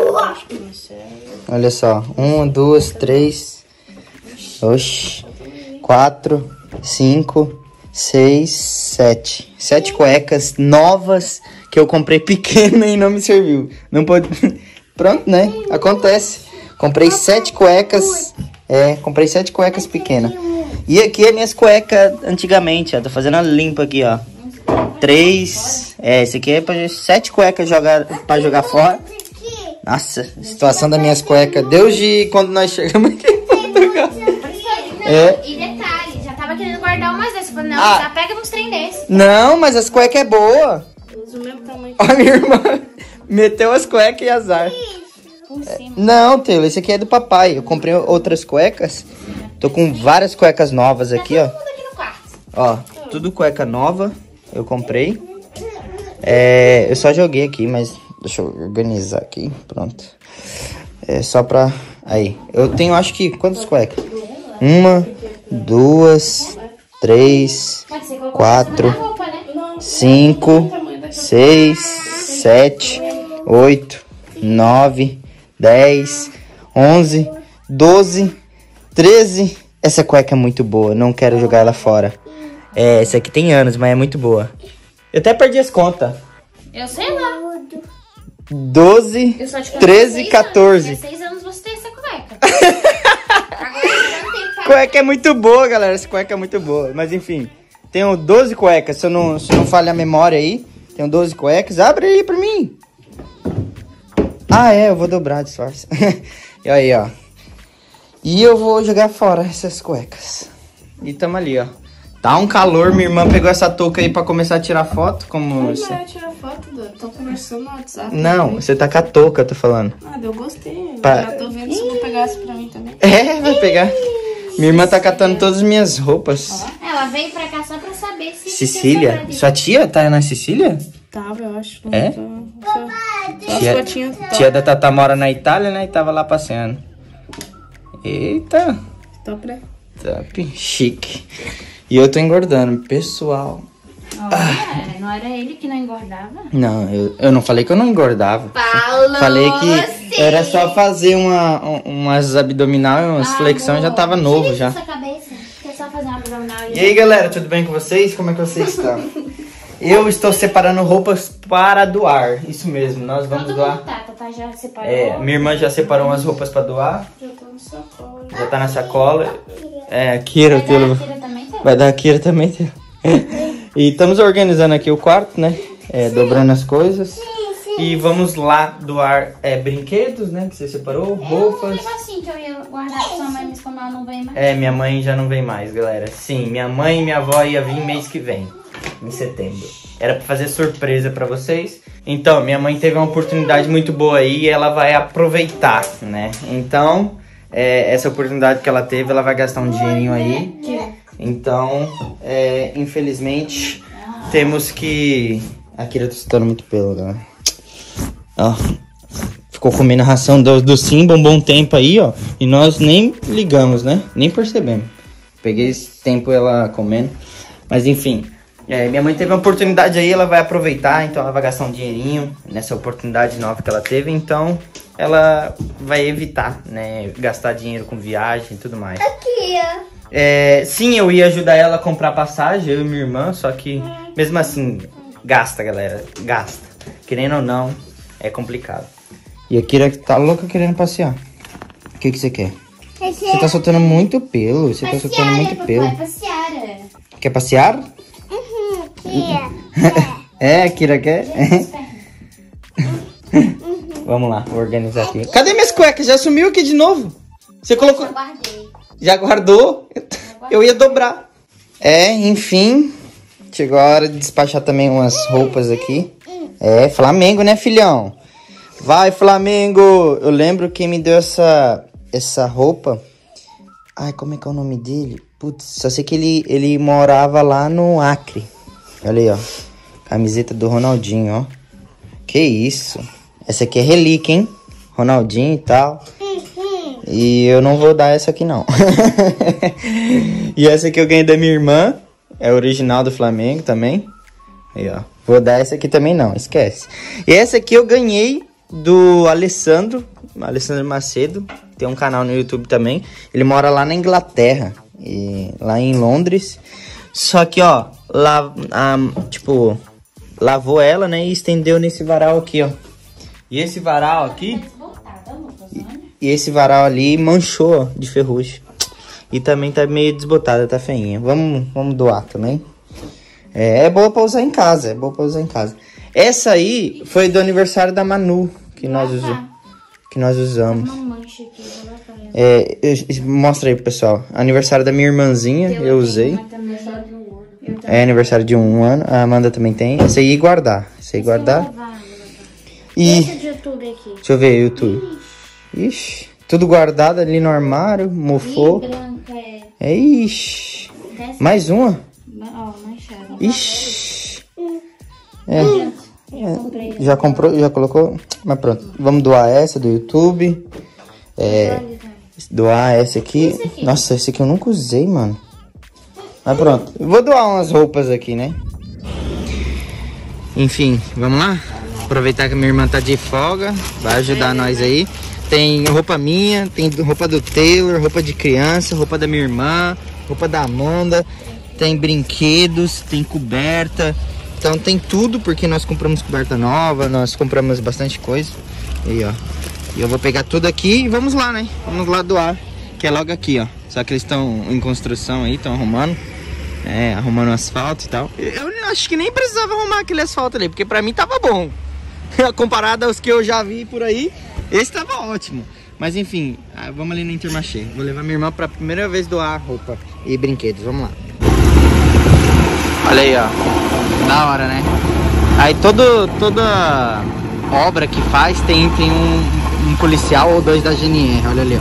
Olha só. 1, 2, 3. Oxi. 4, 5, 6, 7. 7 cuecas novas que eu comprei pequena e não me serviu. Não pode... Pronto, né? Acontece. Comprei 7 cuecas. Comprei 7 cuecas pequenas. E aqui é minhas cuecas antigamente, ó. Tô fazendo a limpa aqui, ó. 3. Esse aqui é pra 7 cuecas pra jogar fora. Nossa, a situação das minhas cuecas. Desde quando nós chegamos aqui em Portugal. E detalhe, já tava querendo guardar umas dessas. Não, já pega uns trem desses. Não, mas as cuecas é boa. Usa o mesmo tamanho. Ó, minha irmã meteu as cuecas e azar. Não, Taylor, esse aqui é do papai. Eu comprei outras cuecas. Tô com várias cuecas novas aqui, ó. Ó, tudo cueca nova. Eu comprei. Eu só joguei aqui, mas deixa eu organizar aqui. Pronto. Só pra... Aí. Eu tenho, acho que... Quantas cuecas? 1, 2, 3, 4, 5, 6, 7, 8, 9, 10, 11, 12, 13. Essa cueca é muito boa. Não quero jogar ela fora. Essa aqui tem anos, mas é muito boa. Eu até perdi as contas. Eu sei lá. 12, 13, 14. 16 anos você tem essa cueca. Cueca é muito boa, galera. Essa cueca é muito boa. Mas enfim, tenho 12 cuecas. Se eu não falha a memória aí, tenho 12 cuecas. Abre aí pra mim. Eu vou dobrar, disfarce. E aí, ó. E eu vou jogar fora essas cuecas. E tamo ali, ó. Tá um calor, minha irmã pegou essa touca aí pra começar a tirar foto, como... Não é tirar foto, tô conversando no WhatsApp. Não, você tá com a touca, eu tô falando. Eu gostei. Já tô vendo se não pegasse pra mim também. Vai pegar. Minha irmã tá catando todas as minhas roupas. Ela veio pra cá só pra saber se... Cecília? Sua tia tá na Sicília? Tava, eu acho. Tia da Tata mora na Itália, né? E tava lá passeando. Eita. Top, né? Top. Chique. E eu tô engordando, pessoal. Não era ele que não engordava? Não, eu não falei que eu não engordava. Falou. Falei que era só fazer umas abdominal, umas flexão, já tava novo já. Sua cabeça, que é só fazer uma abdominal. E aí, galera, tudo bem com vocês? Como é que vocês estão? Eu estou separando roupas para doar. Isso mesmo, nós vamos doar. Tá, já separou. Minha irmã já separou umas roupas para doar. Já tô no sacola. Já tá na sacola. A Kira, Vai dar a Kira também. E estamos organizando aqui o quarto, né? Dobrando as coisas. E vamos lá doar brinquedos, né? Que você separou, roupas. Eu assim que eu ia guardar pra sua mãe, mas como ela não vem mais. Minha mãe já não vem mais, galera. Sim, minha mãe e minha avó ia vir mês que vem. Em setembro. Era pra fazer surpresa pra vocês. Então, minha mãe teve uma oportunidade muito boa aí e ela vai aproveitar, né? Então, essa oportunidade que ela teve, ela vai gastar um dinheirinho aí. Então, infelizmente, temos que... A Kira tá soltando muito pelo, galera. Ó, ficou comendo a ração do Simba um bom tempo aí, ó. E nós nem ligamos, né? Nem percebemos. Peguei esse tempo ela comendo. Mas, enfim... minha mãe teve uma oportunidade aí, ela vai aproveitar, então ela vai gastar um dinheirinho nessa oportunidade nova que ela teve, então ela vai evitar, né, gastar dinheiro com viagem e tudo mais. Aqui, sim, eu ia ajudar ela a comprar passagem, eu e minha irmã, só que mesmo assim, gasta, galera, gasta. Querendo ou não, é complicado. E a Kira tá louca querendo passear. O que você quer? Você tá soltando muito pelo, tá soltando muito pelo. Passear. Quer passear? Kira quer? Vamos lá, vou organizar aqui. Cadê minhas cuecas? Já sumiu aqui de novo? Você colocou? Eu guardei. Já guardou? Eu ia dobrar. Enfim. Chegou a hora de despachar também umas roupas aqui. Flamengo, né, filhão? Vai, Flamengo! Eu lembro quem me deu essa roupa. Ai, como é que é o nome dele? Putz, só sei que ele morava lá no Acre. Olha aí, ó. Camiseta do Ronaldinho, ó. Que isso. Essa aqui é relíquia, hein? Ronaldinho e tal. E eu não vou dar essa aqui, não. E essa aqui eu ganhei da minha irmã. É original do Flamengo também. Aí, ó. Vou dar essa aqui também, não. Esquece. E essa aqui eu ganhei do Alessandro Macedo. Tem um canal no YouTube também. Ele mora lá na Inglaterra, lá em Londres. Só que, ó, lavou ela, né, e estendeu nesse varal aqui, ó. E esse varal aqui, e esse varal ali manchou, ó, de ferrugem. E também tá meio desbotada, tá feinha. Vamos doar também. É boa pra usar em casa, Essa aí foi do aniversário da Manu, que nós usamos. Mostra aí pro pessoal. Aniversário da minha irmãzinha, eu usei. É aniversário de 1 ano. A Amanda também tem. Esse aí guardar. E deixa eu ver, YouTube. Ixi, tudo guardado ali no armário, mofou. Ixi. Mais uma? Ixi. Já comprou, já colocou? Mas pronto. Vamos doar essa do YouTube. Doar essa aqui. Nossa, esse aqui eu nunca usei, mano. Mas pronto. Vou doar umas roupas aqui, né? Enfim, vamos lá? Aproveitar que minha irmã tá de folga. Vai ajudar nós aí. Tem roupa minha, tem roupa do Taylor, roupa de criança, roupa da minha irmã, roupa da Amanda. Tem brinquedos, tem coberta. Então tem tudo, porque nós compramos coberta nova, nós compramos bastante coisa. Aí, ó. E eu vou pegar tudo aqui e vamos lá, né? Vamos lá doar, que é logo aqui, ó. Só que eles estão em construção aí, estão arrumando. Arrumando asfalto e tal. Eu acho que nem precisava arrumar aquele asfalto ali, porque pra mim tava bom. Comparado aos que eu já vi por aí, esse tava ótimo. Mas enfim, vamos ali no Intermarché. Vou levar minha irmã pra primeira vez doar roupa e brinquedos. Vamos lá. Olha aí, ó. Da hora, né? Aí toda obra que faz tem um policial ou 2 da GNR. Olha ali,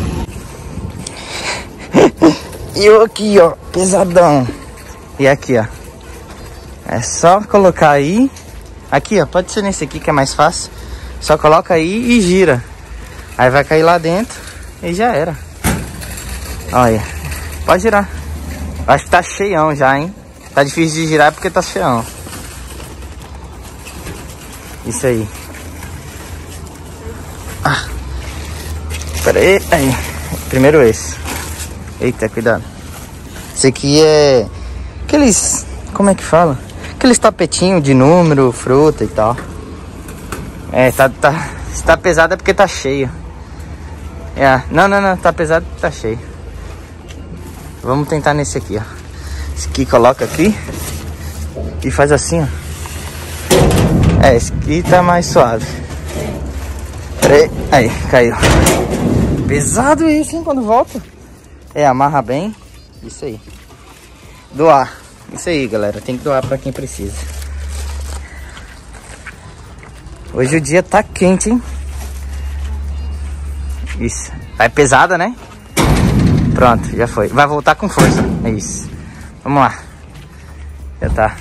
ó. E eu aqui, ó, pesadão. E aqui, ó. É só colocar aí. Aqui, ó, pode ser nesse aqui que é mais fácil. Só coloca aí e gira. Aí vai cair lá dentro e já era. Olha, pode girar. Acho que tá cheião já, hein? Tá difícil de girar porque tá cheião. Isso aí. Pera aí. Primeiro esse. Eita, cuidado. Esse aqui é aqueles... Como é que fala? Aqueles tapetinhos de número, fruta e tal. Se tá pesado é porque tá cheio. Não, tá pesado porque tá cheio. Vamos tentar nesse aqui, ó. Esse aqui coloca aqui e faz assim, ó. Esse aqui tá mais suave. Pera aí, caiu. Pesado isso, hein, quando volta. Amarra bem. Isso aí. Doar. Isso aí, galera. Tem que doar pra quem precisa. Hoje o dia tá quente, hein? Isso. Vai pesada, né? Pronto, já foi. Vai voltar com força. É isso. Vamos lá. Já tá.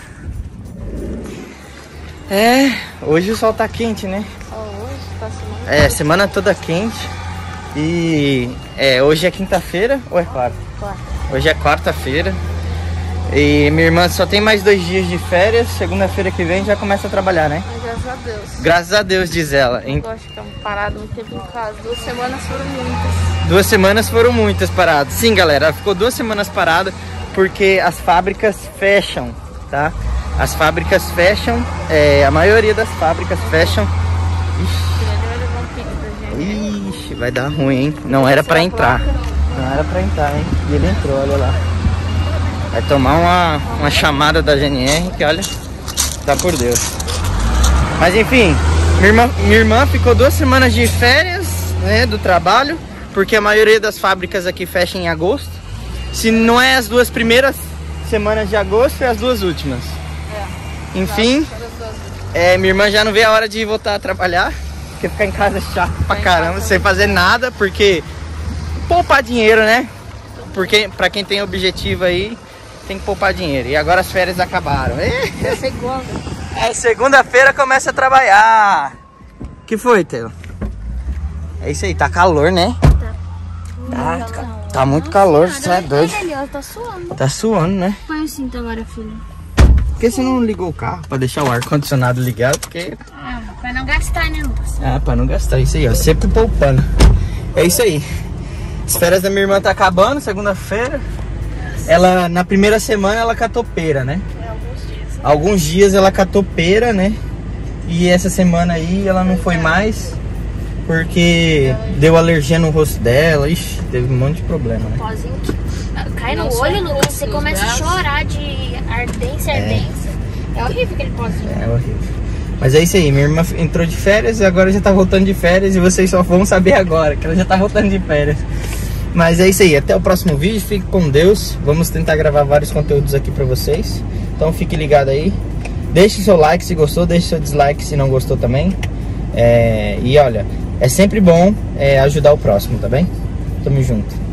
Hoje o sol tá quente, né? Hoje tá semana toda quente. E hoje é quinta-feira ou é quarta? Quarta. Hoje é quarta-feira. E minha irmã só tem mais 2 dias de férias. Segunda-feira que vem já começa a trabalhar, né? Graças a Deus. Graças a Deus, diz ela. Eu gosto de ficar parado muito tempo em casa. 2 semanas foram muitas. 2 semanas foram muitas paradas. Sim, galera, ela ficou 2 semanas parada porque as fábricas fecham, tá? As fábricas fecham, a maioria das fábricas fecham. Ixi, vai dar ruim, hein? Não era pra entrar. Não era pra entrar, hein? E ele entrou, olha lá. Vai tomar uma chamada da GNR que, olha, dá por Deus. Mas enfim, minha irmã ficou 2 semanas de férias, né, do trabalho, porque a maioria das fábricas aqui fecha em agosto. Se não é as 2 primeiras semanas de agosto, é as 2 últimas. Enfim, minha irmã já não vê a hora de voltar a trabalhar, porque ficar em casa é chato pra caramba, sem fazer nada, porque poupar dinheiro, né? Porque pra quem tem objetivo aí, tem que poupar dinheiro. E agora as férias acabaram. É segunda. Segunda-feira começa a trabalhar. Que foi, Taylor? É isso aí, tá calor, né? Tá muito calor, você é doido. Tá suando. Tá suando, né? Põe o cinto agora, filho. Por que você não ligou o carro pra deixar o ar-condicionado ligado? Porque... Pra não não gastar, né, Lucas? Ah, pra não gastar, isso aí, ó, sempre poupando. É isso aí. As férias da minha irmã tá acabando, segunda-feira. Ela, na primeira semana, ela catou pera, né? Alguns dias ela catou pera, né? E essa semana aí ela não foi mais, porque deu alergia no rosto dela. Ixi, teve um monte de problema, né? Pozinho que cai no olho, Lucas, você começa a chorar de ardência. É horrível aquele pozinho. É horrível. Mas é isso aí, minha irmã entrou de férias e agora já tá voltando de férias. E vocês só vão saber agora, que ela já tá voltando de férias. Mas é isso aí, até o próximo vídeo, fique com Deus. Vamos tentar gravar vários conteúdos aqui pra vocês. Então fique ligado aí. Deixe seu like se gostou, deixe seu dislike se não gostou também. E olha, é sempre bom ajudar o próximo, tá bem? Tamo junto.